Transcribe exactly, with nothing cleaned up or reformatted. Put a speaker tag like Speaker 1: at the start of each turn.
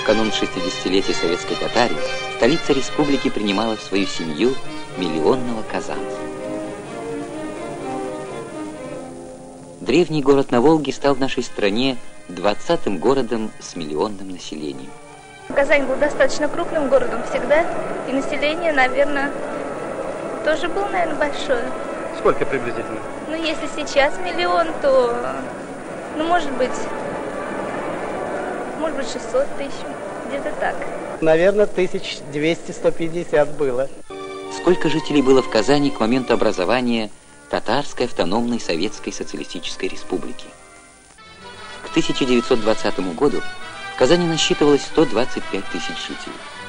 Speaker 1: канун шестидесятилетия советской Татарии столица республики принимала в свою семью миллионного казанца. Древний город на Волге стал в нашей стране двадцатым городом с миллионным населением.
Speaker 2: Казань был достаточно крупным городом всегда, и население, наверное, тоже было, наверное, большое.
Speaker 3: Сколько приблизительно?
Speaker 2: Ну, если сейчас миллион, то, ну, может быть, может быть, шестьсот тысяч, где-то так.
Speaker 4: Наверное, тысяч двести — сто пятьдесят было.
Speaker 1: Сколько жителей было в Казани к моменту образования Татарской автономной Советской Социалистической Республики? К тысяча девятьсот двадцатому году в Казани насчитывалось сто двадцать пять тысяч жителей.